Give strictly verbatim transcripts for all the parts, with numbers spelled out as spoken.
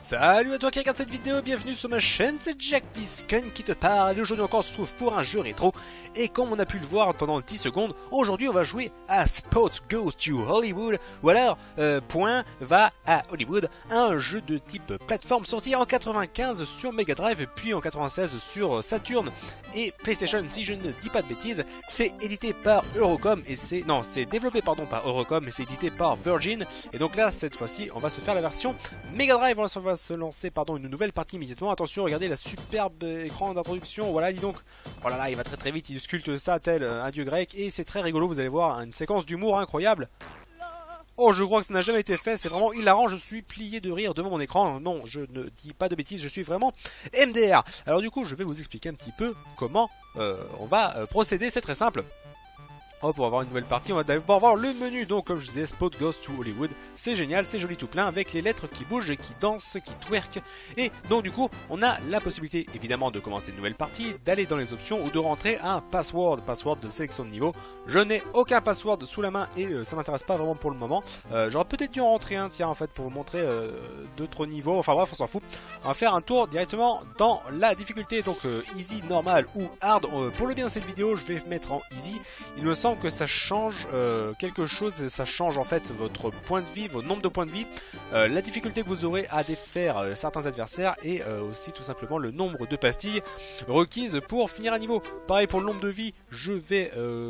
Salut à toi qui regarde cette vidéo, bienvenue sur ma chaîne, c'est JackPiscun qui te parle. Et aujourd'hui encore on se trouve pour un jeu rétro. Et comme on a pu le voir pendant dix secondes, aujourd'hui on va jouer à Spot Goes to Hollywood. Ou alors, euh, point va à Hollywood. Un jeu de type plateforme sorti en quatre-vingt-quinze sur Mega Drive, puis en quatre-vingt-seize sur Saturn et PlayStation si je ne dis pas de bêtises. C'est édité par Eurocom et c'est... Non, c'est développé pardon par Eurocom et c'est édité par Virgin. Et donc là, cette fois-ci, on va se faire la version Mega Drive. On va se lancer pardon une nouvelle partie immédiatement. Attention, regardez la superbe écran d'introduction. Voilà, dis donc. Oh là là, il va très très vite. Il sculpte ça tel un dieu grec et c'est très rigolo. Vous allez voir une séquence d'humour incroyable. Oh, je crois que ça n'a jamais été fait. C'est vraiment hilarant. Je suis plié de rire devant mon écran. Non, je ne dis pas de bêtises. Je suis vraiment M D R. Alors du coup, je vais vous expliquer un petit peu comment euh, on va euh, procéder. C'est très simple. Oh, pour avoir une nouvelle partie, on va d'abord voir le menu. Donc, comme je disais, Spot Goes to Hollywood. C'est génial, c'est joli tout plein avec les lettres qui bougent, qui dansent, qui twerkent. Et donc, du coup, on a la possibilité évidemment de commencer une nouvelle partie, d'aller dans les options ou de rentrer un password, password de sélection de niveau. Je n'ai aucun password sous la main et euh, ça m'intéresse pas vraiment pour le moment. Euh, J'aurais peut-être dû en rentrer un, tiens, en fait, pour vous montrer euh, d'autres niveaux. Enfin bref, on s'en fout. On va faire un tour directement dans la difficulté. Donc, euh, easy, normal ou hard. Euh, pour le bien de cette vidéo, je vais mettre en easy. Il me semble que ça change euh, quelque chose et ça change en fait votre point de vie, votre nombre de points de vie, euh, la difficulté que vous aurez à défaire euh, certains adversaires et euh, aussi tout simplement le nombre de pastilles requises pour finir un niveau. Pareil pour le nombre de vie, je vais euh,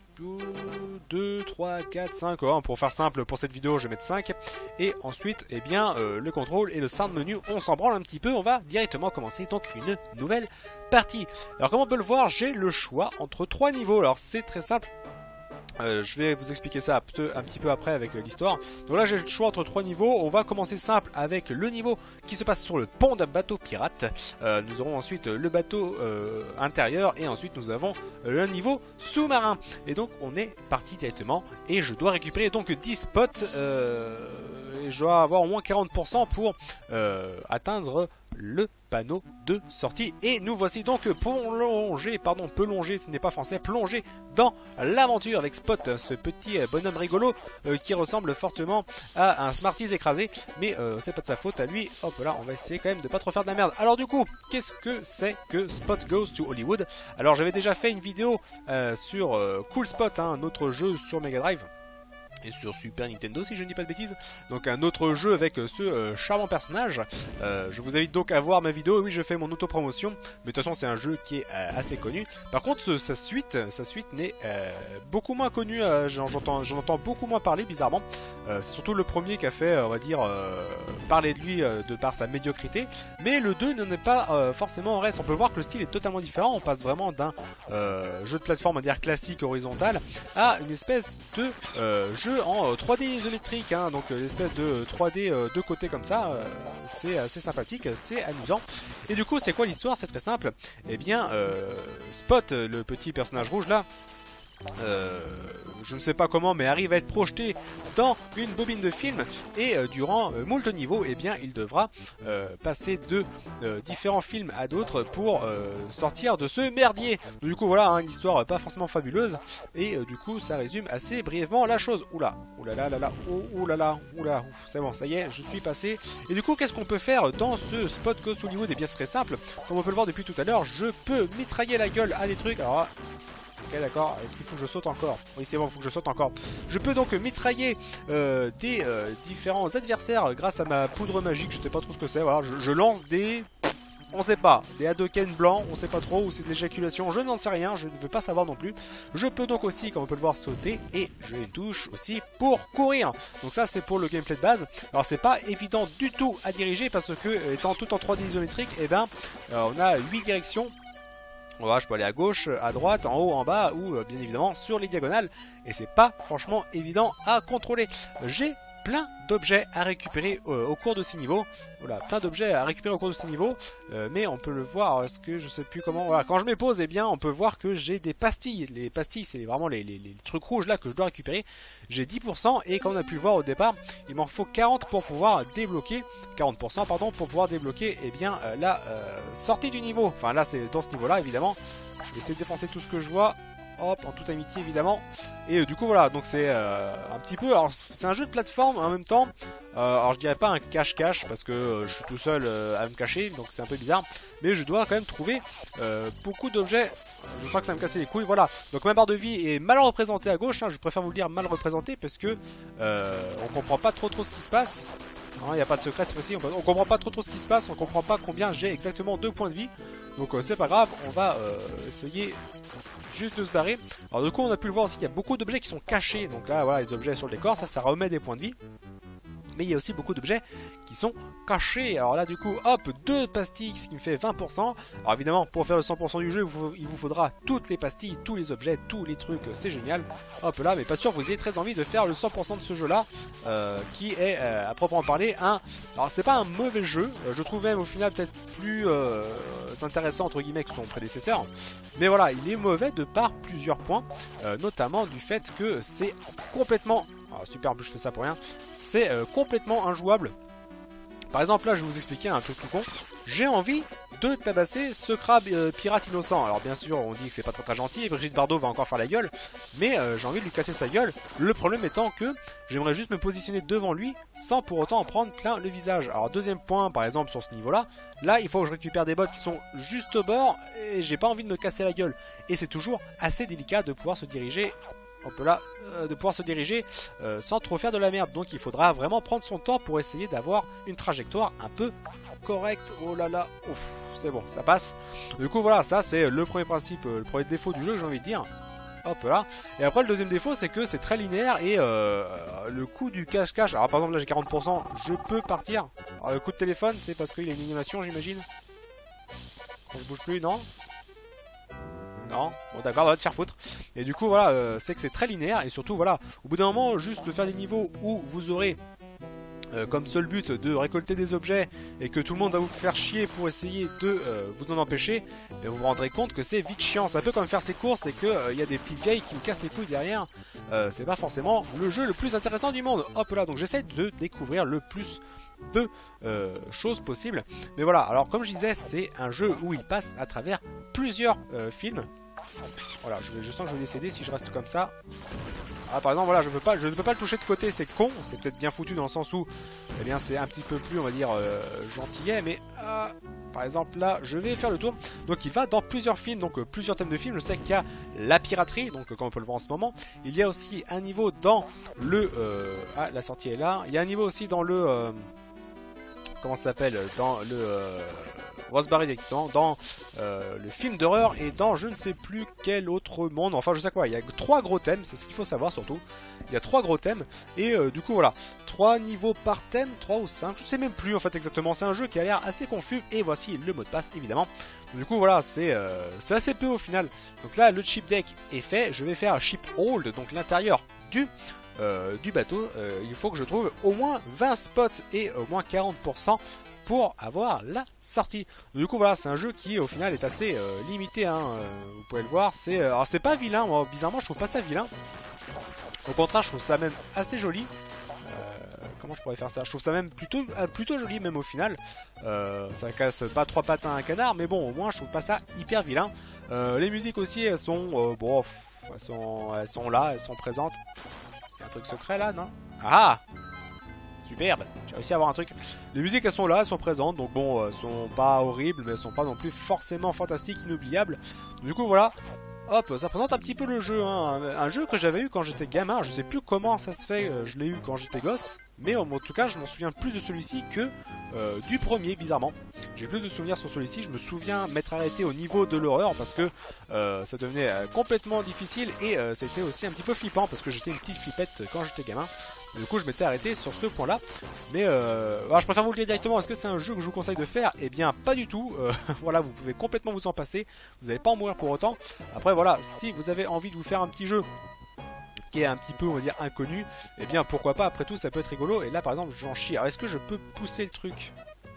deux, trois, quatre, cinq, hein, pour faire simple pour cette vidéo je vais mettre cinq et ensuite eh bien euh, le contrôle et le sound menu on s'en branle un petit peu, on va directement commencer donc une nouvelle partie. Alors comme on peut le voir j'ai le choix entre trois niveaux, alors c'est très simple. Euh, je vais vous expliquer ça un petit peu après avec euh, l'histoire. Donc là j'ai le choix entre trois niveaux. On va commencer simple avec le niveau qui se passe sur le pont d'un bateau pirate. euh, Nous aurons ensuite le bateau euh, intérieur et ensuite nous avons euh, le niveau sous-marin. Et donc on est parti directement et je dois récupérer donc dix spots euh, et je dois avoir au moins quarante pour cent pour euh, atteindre le panneau de sortie. Et nous voici donc plongé, pardon, plongé, ce n'est pas français, plongé dans l'aventure avec Spot, ce petit bonhomme rigolo euh, qui ressemble fortement à un Smarties écrasé, mais euh, c'est pas de sa faute à lui. Hop là, on va essayer quand même de pas trop faire de la merde. Alors du coup, qu'est-ce que c'est que Spot Goes to Hollywood? Alors j'avais déjà fait une vidéo euh, sur euh, Cool Spot, hein, un autre jeu sur Mega Drive et sur Super Nintendo si je ne dis pas de bêtises. Donc un autre jeu avec ce euh, charmant personnage. euh, Je vous invite donc à voir ma vidéo. Oui, je fais mon autopromotion, mais de toute façon c'est un jeu qui est euh, assez connu. Par contre ce, sa suite sa suite n'est euh, beaucoup moins connue. euh, J'en entends, entends beaucoup moins parler bizarrement. euh, C'est surtout le premier qui a fait on va dire euh, parler de lui euh, de par sa médiocrité. Mais le deux n'en est pas euh, forcément en reste. On peut voir que le style est totalement différent. On passe vraiment d'un euh, jeu de plateforme on va dire classique horizontal à une espèce de euh, jeu en euh, trois D isométrique, hein, donc euh, l'espèce de trois D euh, de côté comme ça. euh, c'est assez sympathique, c'est amusant. Et du coup c'est quoi l'histoire? C'est très simple. Eh bien euh, Spot, le petit personnage rouge là, Euh, je ne sais pas comment mais arrive à être projeté dans une bobine de film et euh, durant euh, moult niveaux eh bien il devra euh, passer de euh, différents films à d'autres pour euh, sortir de ce merdier. Donc, du coup voilà hein, une histoire euh, pas forcément fabuleuse et euh, du coup ça résume assez brièvement la chose. Oula, oulala, là là, oulala, oula, c'est bon, ça y est, je suis passé. Et du coup qu'est-ce qu'on peut faire dans ce Spot Goes to Hollywood? Eh bien ce serait simple, comme on peut le voir depuis tout à l'heure, je peux mitrailler la gueule à des trucs. Alors là, ok d'accord, est-ce qu'il faut que je saute encore? Oui c'est bon, il faut que je saute encore. Je peux donc mitrailler euh, des euh, différents adversaires grâce à ma poudre magique, je sais pas trop ce que c'est, voilà, je, je lance des... On sait pas, des Hadoken blancs, on sait pas trop, ou c'est de l'éjaculation, je n'en sais rien, je ne veux pas savoir non plus. Je peux donc aussi, comme on peut le voir, sauter, et j'ai une touche aussi pour courir. Donc ça c'est pour le gameplay de base. Alors c'est pas évident du tout à diriger, parce que étant tout en trois D isométrique, et eh ben, euh, on a huit directions. Voilà, je peux aller à gauche, à droite, en haut, en bas ou euh, bien évidemment sur les diagonales. Et c'est pas franchement évident à contrôler. J'ai plein d'objets à récupérer euh, au cours de ces niveaux. Voilà, plein d'objets à récupérer au cours de ces niveaux. Euh, mais on peut le voir, est-ce que je sais plus comment... Voilà, quand je me pose, eh bien, on peut voir que j'ai des pastilles. Les pastilles, c'est vraiment les, les, les trucs rouges là que je dois récupérer. J'ai dix pour cent et comme on a pu le voir au départ, il m'en faut quarante pour pouvoir débloquer... quarante pour cent pardon, pour pouvoir débloquer eh bien, euh, la euh, sortie du niveau. Enfin là, c'est dans ce niveau-là, évidemment. Je vais essayer de défoncer tout ce que je vois. hop, en toute amitié évidemment. Et euh, du coup voilà, donc c'est euh, un petit peu, alors c'est un jeu de plateforme en même temps. Euh, alors je dirais pas un cache-cache parce que euh, je suis tout seul euh, à me cacher, donc c'est un peu bizarre. Mais je dois quand même trouver euh, beaucoup d'objets. Je sens que ça va me casser les couilles, voilà. Donc ma barre de vie est mal représentée à gauche, hein. Je préfère vous le dire mal représentée parce que euh, on comprend pas trop trop ce qui se passe. Il n'y a pas de secret cette fois-ci, on, on comprend pas trop trop ce qui se passe, on comprend pas combien j'ai exactement de points de vie. Donc euh, c'est pas grave, on va euh, essayer juste de se barrer. Alors du coup on a pu le voir aussi, il y a beaucoup d'objets qui sont cachés. Donc là voilà, les objets sur le décor, ça ça remet des points de vie. Mais il y a aussi beaucoup d'objets qui sont cachés. Alors là du coup hop, deux pastilles, ce qui me fait vingt pour cent. Alors évidemment pour faire le cent pour cent du jeu, il vous faudra toutes les pastilles, tous les objets, tous les trucs, c'est génial. Hop là, mais pas sûr que vous ayez très envie de faire le cent pour cent de ce jeu là, euh, qui est euh, à proprement parler un... Alors c'est pas un mauvais jeu, je trouve même au final peut-être plus euh, intéressant entre guillemets que son prédécesseur. Mais voilà, il est mauvais de par plusieurs points, euh, notamment du fait que c'est complètement... Oh, super, je fais ça pour rien. C'est euh, complètement injouable. Par exemple là je vais vous expliquer un truc tout con. J'ai envie de tabasser ce crabe euh, pirate innocent. Alors bien sûr on dit que c'est pas très, très gentil et Brigitte Bardot va encore faire la gueule. Mais euh, j'ai envie de lui casser sa gueule. Le problème étant que j'aimerais juste me positionner devant lui sans pour autant en prendre plein le visage. Alors deuxième point par exemple sur ce niveau là. Là il faut que je récupère des bottes qui sont juste au bord. Et j'ai pas envie de me casser la gueule. Et c'est toujours assez délicat de pouvoir se diriger... On peut là, euh, de pouvoir se diriger euh, sans trop faire de la merde. Donc il faudra vraiment prendre son temps pour essayer d'avoir une trajectoire un peu correcte. Oh là là, c'est bon, ça passe. Du coup voilà, ça c'est le premier principe, euh, le premier défaut du jeu, j'ai envie de dire. Hop là. Et après le deuxième défaut c'est que c'est très linéaire et euh, le coup du cache-cache. Alors par exemple là j'ai quarante pour cent, je peux partir. Alors le coup de téléphone c'est parce qu'il y a une animation j'imagine. On ne bouge plus, non? Non, bon d'accord, on va te faire foutre. Et du coup voilà, euh, c'est que c'est très linéaire. Et surtout voilà, au bout d'un moment, juste de faire des niveaux où vous aurez euh, comme seul but de récolter des objets et que tout le monde va vous faire chier pour essayer de euh, vous en empêcher, ben vous vous rendrez compte que c'est vite chiant. C'est un peu comme faire ses courses et qu'il euh, y a des petites vieilles qui me cassent les couilles derrière. euh, C'est pas forcément le jeu le plus intéressant du monde. Hop là, donc j'essaie de découvrir le plus de euh, choses possibles. Mais voilà, alors comme je disais, c'est un jeu où il passe à travers plusieurs euh, films. Voilà, je, vais, je sens que je vais décéder si je reste comme ça. Ah, par exemple, voilà, je, veux pas, je ne peux pas le toucher de côté, c'est con. C'est peut-être bien foutu dans le sens où, eh bien, c'est un petit peu plus, on va dire, euh, gentillet. Mais, euh, par exemple, là, je vais faire le tour. Donc, il va dans plusieurs films, donc euh, plusieurs thèmes de films. Je sais qu'il y a la piraterie, donc euh, comme on peut le voir en ce moment. Il y a aussi un niveau dans le... Euh, ah, la sortie est là. Il y a un niveau aussi dans le... Euh, comment ça s'appelle? Dans le... Euh, on va se barrer directement dans euh, le film d'horreur et dans je ne sais plus quel autre monde. Enfin, je sais quoi, il y a trois gros thèmes, c'est ce qu'il faut savoir surtout. Il y a trois gros thèmes et euh, du coup, voilà, trois niveaux par thème, trois ou cinq, je sais même plus en fait exactement. C'est un jeu qui a l'air assez confus et voici le mot de passe évidemment. Du coup, voilà, c'est euh, c'est assez peu au final. Donc là, le chip deck est fait. Je vais faire un ship hold, donc l'intérieur du. Euh, du bateau. Euh, il faut que je trouve au moins vingt spots et au moins quarante pour cent pour avoir la sortie. Du coup voilà, c'est un jeu qui au final est assez euh, limité, hein, euh, vous pouvez le voir. C'est euh, alors c'est pas vilain, moi bizarrement je trouve pas ça vilain. Au contraire je trouve ça même assez joli. Euh, comment je pourrais faire ça? Je trouve ça même plutôt, euh, plutôt joli même au final. Euh, ça casse pas trois pattes à un canard, mais bon au moins je trouve pas ça hyper vilain. Euh, les musiques aussi elles sont, euh, bon, pff, elles sont, elles sont là, elles sont présentes. Il y a un truc secret là, non? Ah! Superbe, j'ai réussi à avoir un truc. Les musiques elles sont là, elles sont présentes, donc bon, elles sont pas horribles, mais elles sont pas non plus forcément fantastiques, inoubliables. Du coup voilà, hop, ça présente un petit peu le jeu, hein. un, un jeu que j'avais eu quand j'étais gamin. Je sais plus comment ça se fait, je l'ai eu quand j'étais gosse, mais en tout cas je m'en souviens plus de celui-ci que euh, du premier, bizarrement. J'ai plus de souvenirs sur celui-ci. Je me souviens m'être arrêté au niveau de l'horreur parce que euh, ça devenait euh, complètement difficile et euh, c'était aussi un petit peu flippant parce que j'étais une petite flippette quand j'étais gamin. Du coup je m'étais arrêté sur ce point là. Mais euh, alors, je préfère vous le dire directement. Est-ce que c'est un jeu que je vous conseille de faire? Eh bien pas du tout. euh, Voilà, vous pouvez complètement vous en passer. Vous n'allez pas en mourir pour autant. Après voilà, si vous avez envie de vous faire un petit jeu qui est un petit peu on va dire inconnu, eh bien pourquoi pas, après tout ça peut être rigolo. Et là par exemple j'en chie. Alors est-ce que je peux pousser le truc?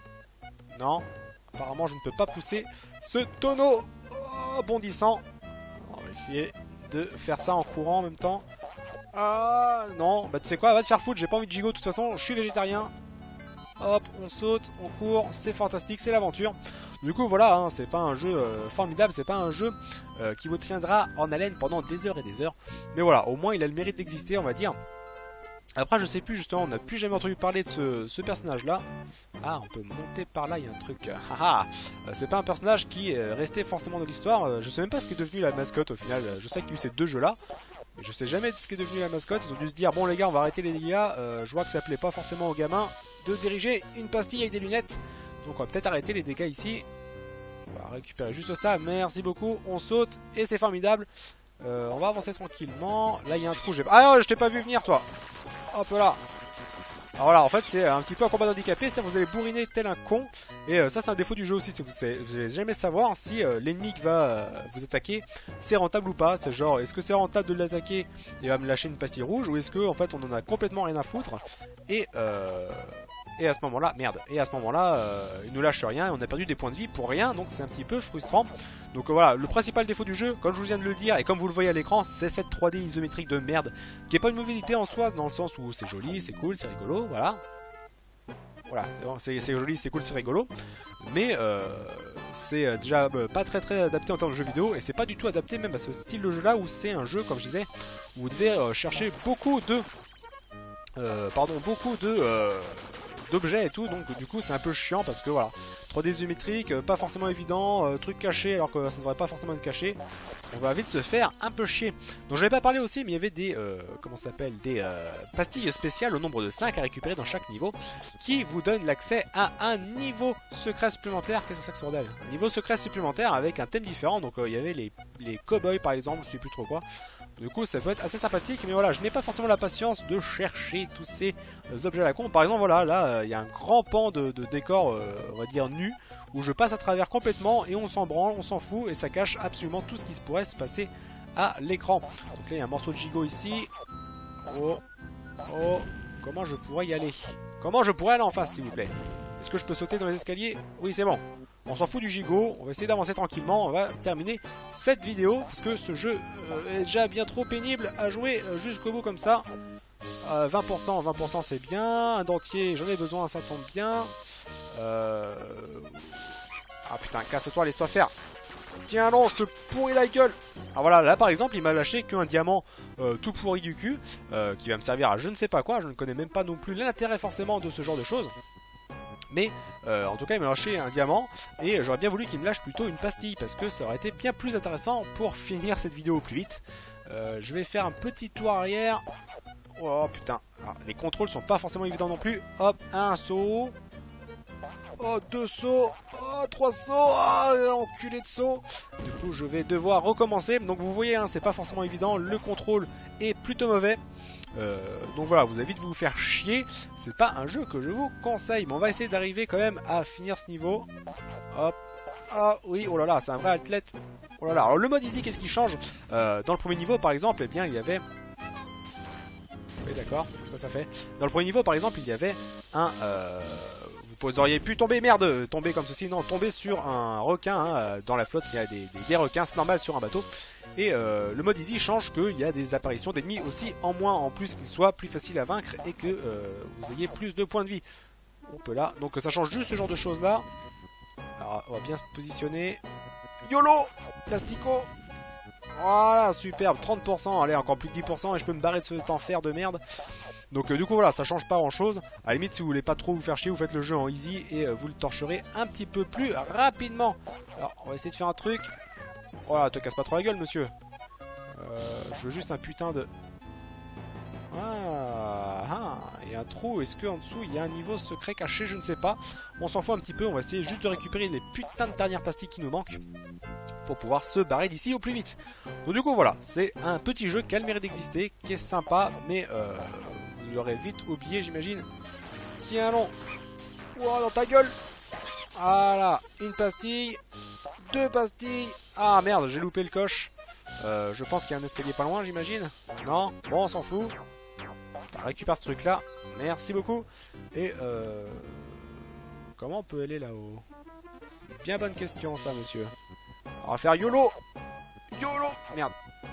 Non, apparemment je ne peux pas pousser ce tonneau oh, bondissant. On va essayer de faire ça en courant en même temps. Ah non, bah tu sais quoi, va te faire foutre, j'ai pas envie de gigot de toute façon, je suis végétarien. hop, on saute, on court, c'est fantastique, c'est l'aventure. Du coup voilà, hein, c'est pas un jeu euh, formidable, c'est pas un jeu euh, qui vous tiendra en haleine pendant des heures et des heures. Mais voilà, au moins il a le mérite d'exister, on va dire. Après je sais plus justement, on n'a plus jamais entendu parler de ce, ce personnage là. Ah, on peut monter par là, il y a un truc. Haha, c'est pas un personnage qui est resté forcément dans l'histoire. Je sais même pas ce qui est devenu la mascotte au final. Je sais qu'il y a eu ces deux jeux là. Mais je sais jamais ce qui est devenu la mascotte. Ils ont dû se dire, bon les gars, on va arrêter les dégâts. Euh, je vois que ça plaît pas forcément aux gamins de diriger une pastille avec des lunettes. Donc on va peut-être arrêter les dégâts ici. On va récupérer juste ça, merci beaucoup. On saute et c'est formidable. euh, On va avancer tranquillement. Là il y a un trou, j'ai... Ah non, je t'ai pas vu venir toi. Hop là. Alors voilà, en fait c'est un petit peu un combat d'handicapé, c'est-à-dire que vous allez bourriner tel un con. Et euh, ça c'est un défaut du jeu aussi, c'est que vous n'allez jamais savoir si euh, l'ennemi qui va euh, vous attaquer c'est rentable ou pas. C'est genre, est-ce que c'est rentable de l'attaquer et va me lâcher une pastille rouge, ou est-ce que en fait on en a complètement rien à foutre. Et euh... Et à ce moment-là, merde, et à ce moment-là, euh, il nous lâche rien et on a perdu des points de vie pour rien, donc c'est un petit peu frustrant. Donc euh, voilà, le principal défaut du jeu, comme je vous viens de le dire, et comme vous le voyez à l'écran, c'est cette trois D isométrique de merde, qui est pas une mauvaise idée en soi, dans le sens où c'est joli, c'est cool, c'est rigolo, voilà. Voilà, c'est joli, c'est cool, c'est rigolo. Mais euh, c'est déjà euh, pas très très adapté en termes de jeu vidéo, et c'est pas du tout adapté même à ce style de jeu là, où c'est un jeu, comme je disais, où vous devez euh, chercher beaucoup de... Euh, pardon, beaucoup de... Euh, d'objets et tout, donc du coup c'est un peu chiant parce que voilà, trois D isométrique, euh, pas forcément évident, euh, truc caché alors que ça ne devrait pas forcément être caché, on va vite se faire un peu chier. Donc je n'avais pas parlé aussi, mais il y avait des, euh, comment ça s'appelle, des euh, pastilles spéciales au nombre de cinq à récupérer dans chaque niveau, qui vous donnent l'accès à un niveau secret supplémentaire. Qu'est-ce que c'est que ce bordel? Un niveau secret supplémentaire avec un thème différent, donc euh, il y avait les, les cow-boys par exemple, je sais plus trop quoi. Du coup ça peut être assez sympathique, mais voilà, je n'ai pas forcément la patience de chercher tous ces euh, objets à la con. Par exemple voilà, là il euh, y a un grand pan de, de décor, euh, on va dire nu, où je passe à travers complètement et on s'en branle, on s'en fout, et ça cache absolument tout ce qui pourrait se passer à l'écran. Donc là il y a un morceau de gigot ici. Oh, oh, comment je pourrais y aller? Comment je pourrais aller en face s'il vous plaît? Est-ce que je peux sauter dans les escaliers? Oui c'est bon. On s'en fout du gigot, on va essayer d'avancer tranquillement, on va terminer cette vidéo, parce que ce jeu euh, est déjà bien trop pénible à jouer euh, jusqu'au bout comme ça. Euh, vingt pour cent, vingt pour cent c'est bien, un dentier j'en ai besoin, ça tombe bien. Euh... Ah putain, casse-toi, laisse-toi faire. Tiens non, je te pourris la gueule. Alors voilà, là par exemple il m'a lâché qu'un diamant euh, tout pourri du cul, euh, qui va me servir à je ne sais pas quoi, je ne connais même pas non plus l'intérêt forcément de ce genre de choses. Mais euh, en tout cas il m'a lâché un diamant, et j'aurais bien voulu qu'il me lâche plutôt une pastille, parce que ça aurait été bien plus intéressant pour finir cette vidéo au plus vite. euh, Je vais faire un petit tour arrière. Oh putain, ah, les contrôles sont pas forcément évidents non plus. Hop, un saut. Oh, deux sauts. Oh, trois sauts. Oh, enculé de saut. Du coup je vais devoir recommencer. Donc vous voyez hein, c'est pas forcément évident, le contrôle est plutôt mauvais. Euh, donc voilà, vous avez vite vous faire chier. C'est pas un jeu que je vous conseille, mais on va essayer d'arriver quand même à finir ce niveau. Hop. Ah oui, oh là là, c'est un vrai athlète. Oh là là, alors le mode easy, qu'est-ce qui change? euh, Dans le premier niveau par exemple, eh bien il y avait... Oui d'accord, qu'est-ce que ça fait? Dans le premier niveau par exemple, il y avait un... Euh... Vous auriez pu tomber, merde, tomber comme ceci, non, tomber sur un requin, hein, dans la flotte il y a des, des, des requins, c'est normal sur un bateau. Et euh, le mode easy change qu'il y a des apparitions d'ennemis aussi en moins, en plus qu'il soit plus facile à vaincre et que euh, vous ayez plus de points de vie. On peut là, donc ça change juste ce genre de choses là. Alors on va bien se positionner. YOLO Plastico. Voilà, superbe, trente pour cent, allez encore plus de dix pour cent et je peux me barrer de cet enfer de merde. Donc euh, du coup voilà, ça change pas grand chose. À la limite si vous voulez pas trop vous faire chier, vous faites le jeu en easy et euh, vous le torcherez un petit peu plus rapidement. Alors on va essayer de faire un truc. Voilà, te casse pas trop la gueule monsieur. euh, Je veux juste un putain de... Ah, ah, il y a un trou, est-ce qu'en dessous il y a un niveau secret caché? Je ne sais pas. On s'en fout un petit peu, on va essayer juste de récupérer les putains de dernières pastilles qui nous manquent pour pouvoir se barrer d'ici au plus vite. Donc du coup voilà, c'est un petit jeu qui a le mérite d'exister, qui est sympa, mais euh, vous l'aurez vite oublié j'imagine. Tiens non. Wow, dans ta gueule. Voilà, une pastille, deux pastilles. Ah merde, j'ai loupé le coche. euh, Je pense qu'il y a un escalier pas loin j'imagine. Non, bon on s'en fout. On récupère ce truc là, merci beaucoup. Et euh... comment on peut aller là-haut? Bien bonne question ça monsieur. On va faire YOLO. YOLO. Merde.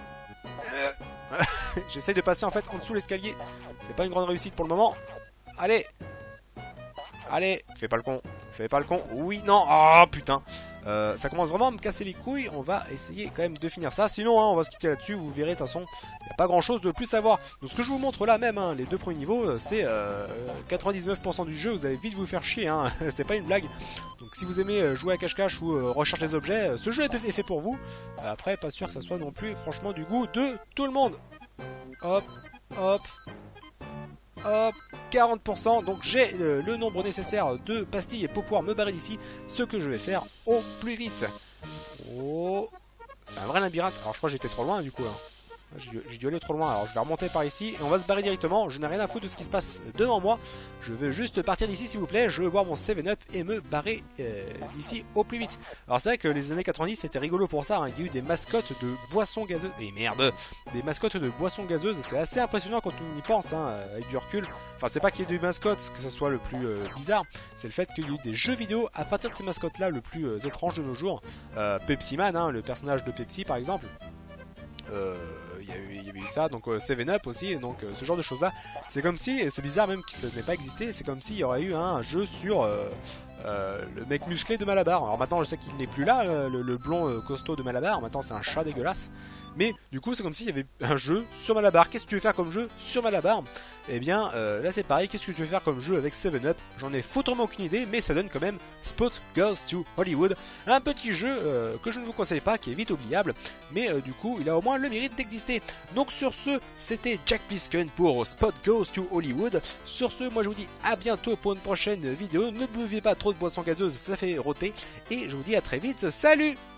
J'essaye de passer en fait en dessous l'escalier. C'est pas une grande réussite pour le moment. Allez. Allez, fais pas le con. Fais pas le con. Oui, non. Oh putain. Euh, ça commence vraiment à me casser les couilles. On va essayer quand même de finir ça. Sinon, hein, on va se quitter là-dessus. Vous verrez, de toute façon, il n'y a pas grand-chose de plus à voir. Donc, ce que je vous montre là même, hein, les deux premiers niveaux, c'est euh, quatre-vingt-dix-neuf pour cent du jeu. Vous allez vite vous faire chier. Hein. C'est pas une blague. Donc, si vous aimez jouer à cache-cache ou euh, rechercher des objets, ce jeu est fait pour vous. Après, pas sûr que ça soit non plus, franchement, du goût de tout le monde. Hop, hop. Hop, quarante pour cent, donc j'ai le, le nombre nécessaire de pastilles pour pouvoir me barrer d'ici, ce que je vais faire au plus vite. Oh, c'est un vrai labyrinthe. Alors je crois que j'étais trop loin du coup. Hein. J'ai dû aller trop loin, alors je vais remonter par ici et on va se barrer directement. Je n'ai rien à foutre de ce qui se passe devant moi. Je veux juste partir d'ici s'il vous plaît. Je veux boire mon seven up et me barrer euh, d'ici au plus vite. Alors c'est vrai que les années quatre-vingt-dix c'était rigolo pour ça, hein. Il y a eu des mascottes de boissons gazeuses. Et merde, des mascottes de boissons gazeuses. C'est assez impressionnant quand on y pense, hein, avec du recul. Enfin c'est pas qu'il y ait des mascottes que ce soit le plus euh, bizarre. C'est le fait qu'il y ait eu des jeux vidéo à partir de ces mascottes là le plus euh, étrange de nos jours. euh, Pepsi Man, hein, le personnage de Pepsi par exemple. Euh, il y, a eu, il y avait eu ça, donc euh, seven up aussi, donc euh, ce genre de choses là, c'est comme si, c'est bizarre même que ça n'ait pas existé, c'est comme s'il y aurait eu hein, un jeu sur euh, euh, le mec musclé de Malabar. Alors maintenant je sais qu'il n'est plus là, euh, le, le blond euh, costaud de Malabar, maintenant c'est un chat dégueulasse. Mais du coup c'est comme s'il y avait un jeu sur Malabar. Qu'est-ce que tu veux faire comme jeu sur Malabar? Et eh bien euh, là c'est pareil, qu'est-ce que tu veux faire comme jeu avec seven up? J'en ai foutrement aucune idée, mais ça donne quand même Spot Goes to Hollywood. Un petit jeu euh, que je ne vous conseille pas, qui est vite oubliable, mais euh, du coup il a au moins le mérite d'exister. Donc sur ce, c'était Jack Pisken pour Spot Goes to Hollywood. Sur ce, moi je vous dis à bientôt pour une prochaine vidéo. Ne buvez pas trop de boissons gazeuses, ça fait roter. Et je vous dis à très vite, salut!